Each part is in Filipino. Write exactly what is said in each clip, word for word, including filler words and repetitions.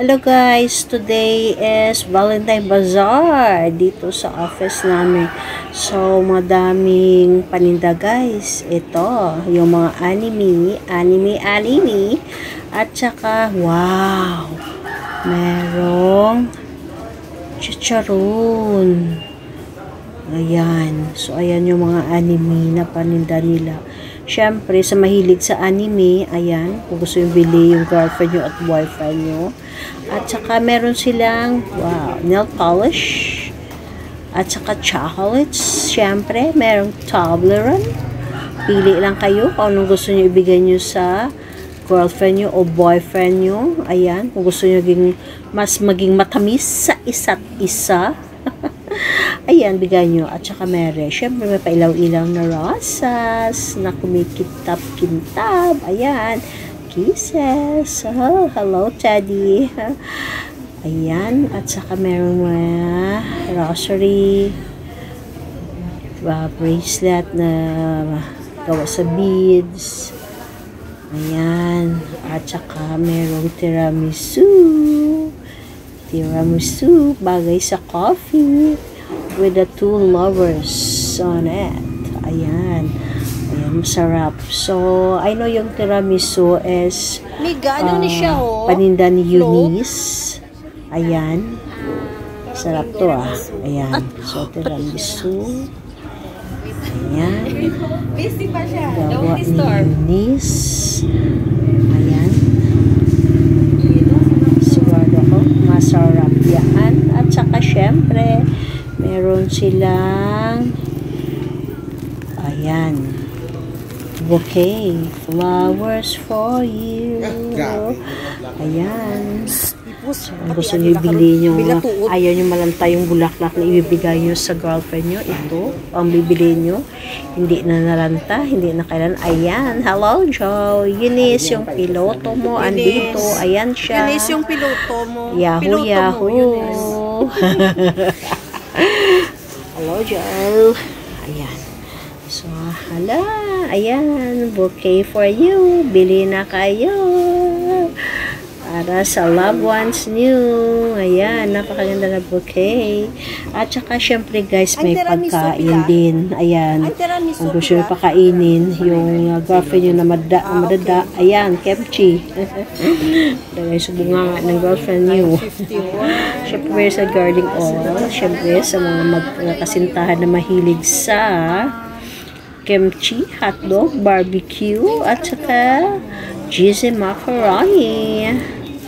Hello guys, today is Valentine Bazaar dito sa office namin. So, madaming paninda guys. Ito, yung mga anime, anime, anime. At saka, wow, merong chicharon. Ayan. So, ayan yung mga anime na paninda nila. Siyempre, sa mahilig sa anime, ayan, kung gusto yung bili yung girlfriend nyo at boyfriend nyo. At saka, meron silang, wow, nail polish. At saka, chocolates. Siyempre, merong Toblerone. Pili lang kayo kung anong gusto nyo ibigay nyo sa girlfriend nyo o boyfriend nyo. Ayan, kung gusto nyo maging, mas maging matamis sa isa't isa. Ayan, bigay nyo. At saka meron. Siyempre, may pailaw-ilaw na rosas na kumikintab-kintab. Ayan. Kisses. Oh, hello, Teddy. Ayan. At saka meron mga rosary, uh, bracelet na gawa sa beads. Ayan. At saka merong tiramisu. Tiramisu. Bagay sa coffee. With the two lovers on it. Ayan. Ayan, masarap. So, I know yung tiramisu is Miga, ano uh, ni siya, oh? paninda ni Eunice. Ayan. Sarap to, ah. Ayan. So, tiramisu. Ayan. Busy pa siya. Gawa ni Eunice. Ayan. Sigurado ko, masarap yan. At saka, syempre, meron silang ayan, bouquet, flowers for you. Ayan. So, gusto nyo ibili nyo, ayaw nyo malanta yung bulaklak na ibibigay nyo sa girlfriend nyo, ito ang bibili nyo, hindi na nalanta, hindi na kailan. Ayan, hello Joe, Eunice, yung piloto mo andito, ayan siya. Eunice, yung piloto mo. Yahoo, piloto yahoo. Mo, Hello, Joel. Ayan. So, hala. Ayan. Bouquet for you. Bili na kayo. Para sa loved ones nyo. Ayan. Napakaganda na bouquet. At saka, syempre guys, may pagkain din. Ayan. Kung gusto nyo pakainin, yung uh, girlfriend nyo na madada, ah, madada. Okay. Ayan. Kimchi. Dahil sa bunga ng girlfriend nyo. Syempre sa garlic oil. Syempre sa mga magkasintahan na mahilig sa kimchi, hotdog, barbecue, at saka cheesy macaroni.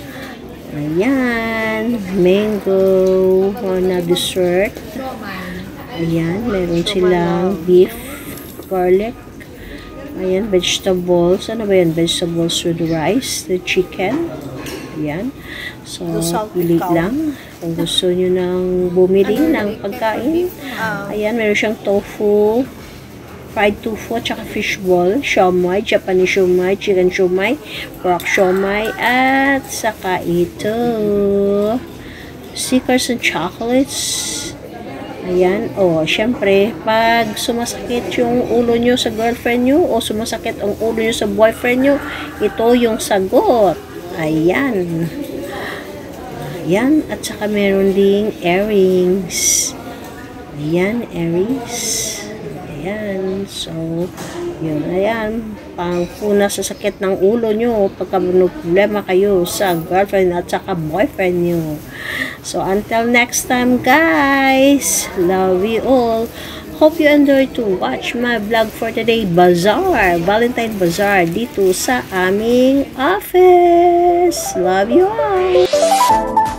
Ayan. Mango na dessert. Ayan. Meron silang beef, garlic. Ayan. Vegetables. Ano ba yan? Vegetables with rice, the chicken. Ayan. So, pili lang. Kung gusto nyo nang bumili ng pagkain. Ayan, meron siyang tofu, fried tofu, tsaka fish ball, siomai, Japanese siomai, chicken siomai, pork siomai, at saka ito, stickers and chocolates. Ayan. O, syempre, pag sumasakit yung ulo nyo sa girlfriend nyo o sumasakit ang ulo nyo sa boyfriend nyo, ito yung sagot. Ayan. Ayan. At saka meron ding earrings. Ayan. Earrings. Ayan. So, yun. Ayan. Pangpuna sa sakit ng ulo nyo pagka may problema kayo sa girlfriend at saka boyfriend nyo. So, until next time, guys. Love you all. Hope you enjoy to watch my vlog for today. Bazaar. Valentine Bazaar. Dito sa aming office. Love you all.